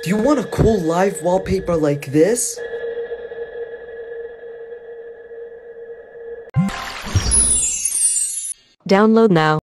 Do you want a cool live wallpaper like this? Download now.